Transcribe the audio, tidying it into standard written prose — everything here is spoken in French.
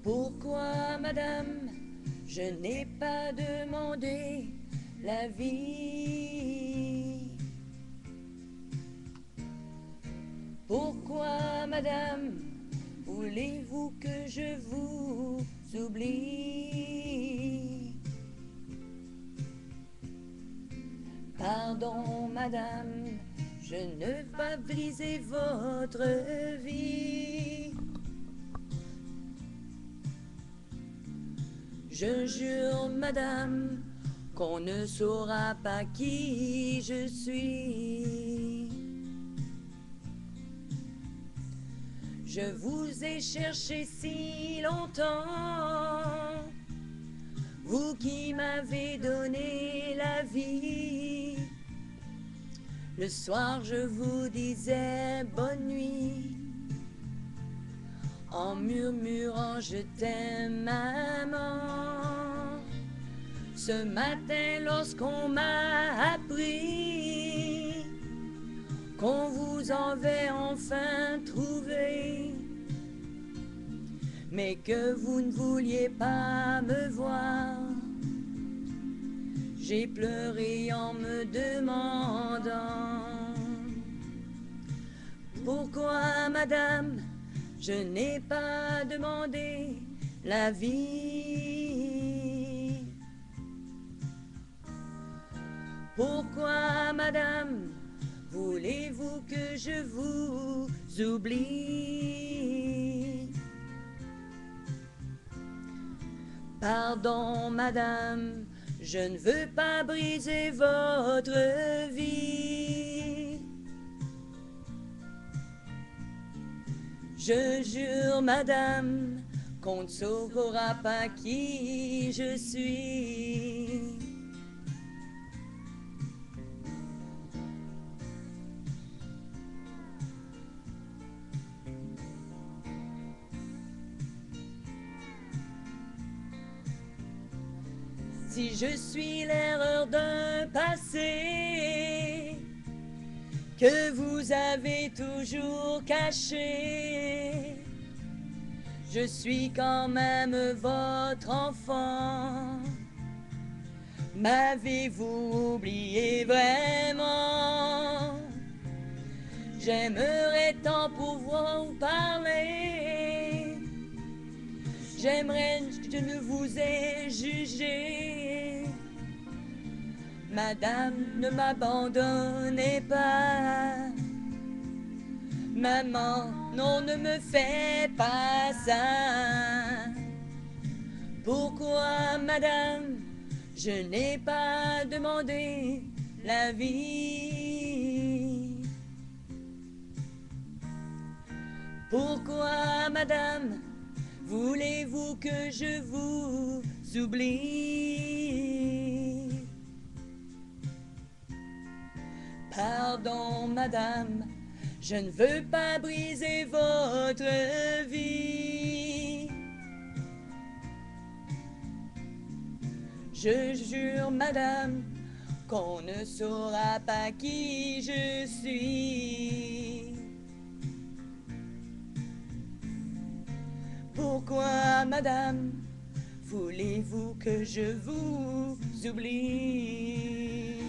Pourquoi, madame, je n'ai pas demandé la vie? Pourquoi, madame, voulez-vous que je vous oublie? Pardon, madame, je ne veux pas briser votre vie. Je jure, madame, qu'on ne saura pas qui je suis. Je vous ai cherché si longtemps, vous qui m'avez donné la vie. Le soir je vous disais bonne nuit, en murmurant je t'aime maman. Ce matin lorsqu'on m'a appris qu'on vous avait enfin trouvé, mais que vous ne vouliez pas me voir, j'ai pleuré en me demandant pourquoi, madame, je n'ai pas demandé la vie. Pourquoi, madame, voulez-vous que je vous oublie? Pardon, madame, je ne veux pas briser votre vie. Je jure, madame, qu'on ne saura pas qui je suis. Si je suis l'erreur d'un passé que vous avez toujours caché, je suis quand même votre enfant. M'avez-vous oublié vraiment? J'aimerais tant pouvoir vous parler. J'aimerais que je ne vous ai jugé. Madame, ne m'abandonnez pas. Maman, non, ne me faites pas ça. Pourquoi, madame, je n'ai pas demandé la vie? Pourquoi, madame, voulez-vous que je vous oublie? Pardon, madame, je ne veux pas briser votre vie. Je jure, madame, qu'on ne saura pas qui je suis. Pourquoi, madame, voulez-vous que je vous oublie?